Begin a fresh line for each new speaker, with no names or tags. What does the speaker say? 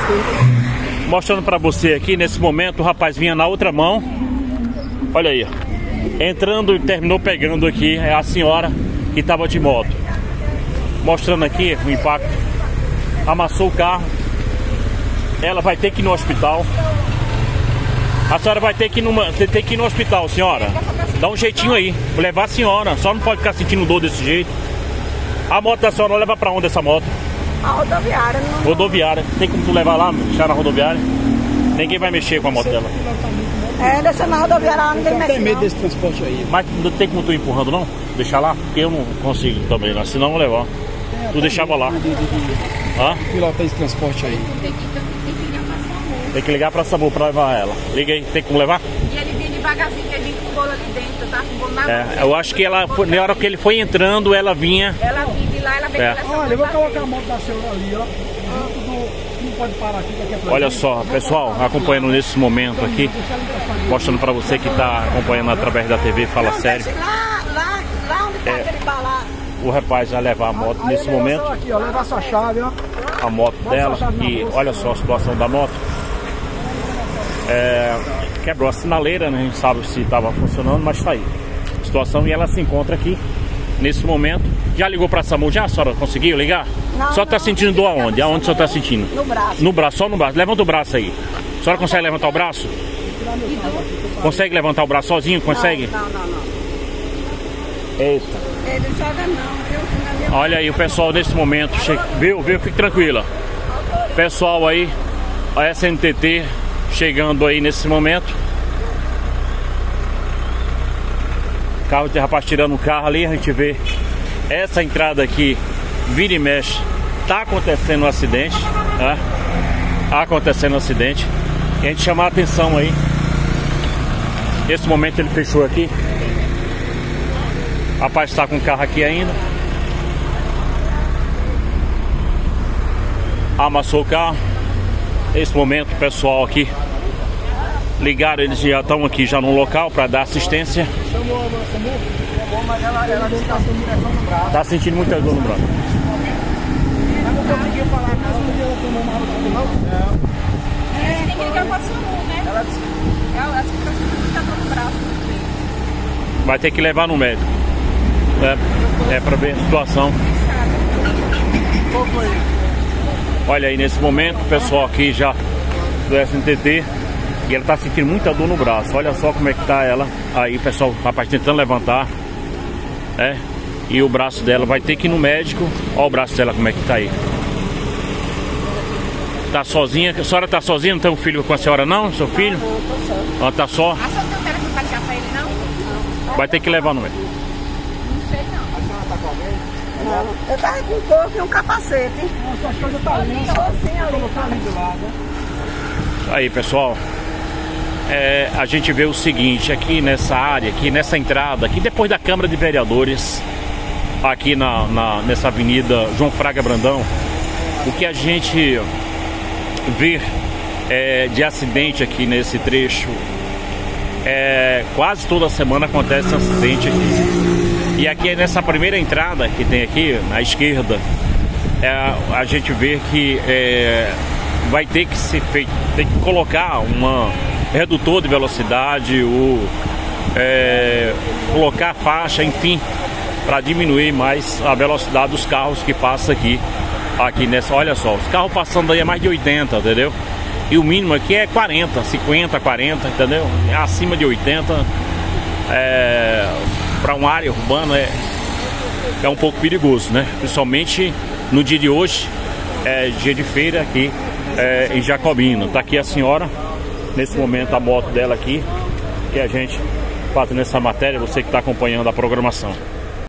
Mostrando pra você aqui, nesse momento, o rapaz vinha na outra mão. Olha aí, entrando e terminou pegando aqui a senhora que estava de moto. Mostrando aqui o impacto. Amassou o carro. Ela vai ter que ir no hospital. A senhora vai ter que ir no hospital, senhora. Dá um jeitinho aí, vou levar a senhora. Só não pode ficar sentindo dor desse jeito. A moto da senhora leva pra onde essa moto?
A rodoviária. Não...
Rodoviária. Tem como tu levar lá, deixar na rodoviária? Ninguém vai mexer com a moto dela.
Deixa na rodoviária, ninguém mexe.
Tem medo desse transporte aí.
Mas não tem como tu ir empurrando, não? Deixar lá? Porque eu não consigo também lá, senão eu vou levar. Tu deixava lá.
Pilotar esse transporte aí.
Tem que ligar pra SAMU pra levar ela. Liga aí, tem como levar?
E ele vinha devagarzinho, que a gente com o bolo ali dentro, tá? Com o bolo na mão.
Eu acho que ela, na hora que ele foi entrando, ela vinha.
Ela vinha de lá, ela veio
Olha, eu vou colocar a moto da senhora ali, ó. Não pode parar aqui, daqui a pouco.
Olha só, pessoal, acompanhando nesse momento aqui, mostrando pra você que tá acompanhando através da TV Fala Sério.
Lá onde tá aquele bar.
O rapaz vai levar a moto nesse momento.
Aqui, ó, levar sua chave, ó.
A moto dela e olha só a situação da moto. Quebrou a sinaleira, né? A gente sabe se estava funcionando, mas tá aí a situação. E ela se encontra aqui nesse momento. Já ligou pra SAMU? Já, a senhora conseguiu ligar?
Não,
só tá sentindo dor aonde? Aonde a senhora tá sentindo?
No braço.
No braço, só no braço. Levanta o braço aí. A senhora consegue levantar o braço? Consegue levantar o braço sozinho? Consegue?
Não.
Eita.
Ele joga não, viu?
Olha aí o pessoal nesse momento. Viu? Fique tranquila. Pessoal aí, a SNTT chegando aí nesse momento. Carro de rapaz tirando o carro ali. A gente vê essa entrada aqui, vira e mexe. Tá acontecendo um acidente, tá? Acontecendo um acidente. E a gente chama a atenção aí. Nesse momento ele fechou aqui. O rapaz está com o carro aqui ainda. Amassou o carro. Nesse momento o pessoal aqui ligaram, eles já estão aqui já no local para dar assistência.
Chamou, mas ela disse que está sentindo direção no braço.
Tá sentindo muita dor no braço.
Ela não conseguiu falar mais um dia, ela tomou mal do não?
Tem que ligar pra SAMU, né? Ela disse que tá sentindo muita dor no braço.
Vai ter que levar no médico. Para ver a situação. Olha aí nesse momento o pessoal aqui já do SNTT. E ela tá sentindo muita dor no braço. Olha só como é que tá ela. Aí o pessoal, o rapaz tentando levantar. E o braço dela vai ter que ir no médico. Olha o braço dela como é que tá aí. Tá sozinha. A senhora tá sozinha? Não tem um filho com a senhora não? Seu filho?
Não, tô só.
Ela tá só?
A senhora tem um telefone pra ligar pra ele, não?
Vai ter que levar no médico.
Não sei não.
A senhora tá com alguém?
Não. Eu tava com um corpo e um capacete.
Nossa, as coisas tá ali. Colocar ali do lado.
Aí pessoal, a gente vê o seguinte, aqui nessa área, aqui nessa entrada, aqui depois da Câmara de Vereadores, aqui nessa avenida João Fraga Brandão, o que a gente vê de acidente aqui nesse trecho, quase toda semana acontece um acidente aqui. E aqui nessa primeira entrada que tem aqui, à esquerda, a gente vê que vai ter que ser feito, tem que colocar um redutor de velocidade, colocar faixa, enfim, para diminuir mais a velocidade dos carros que passam aqui nessa, olha só, os carros passando aí é mais de 80, entendeu? E o mínimo aqui é 40, 50, 40, entendeu? É acima de 80, para uma área urbana é um pouco perigoso, né? Principalmente no dia de hoje, dia de feira aqui em Jacobina. Tá aqui a senhora, nesse momento a moto dela aqui, que a gente faz nessa matéria, você que está acompanhando a programação.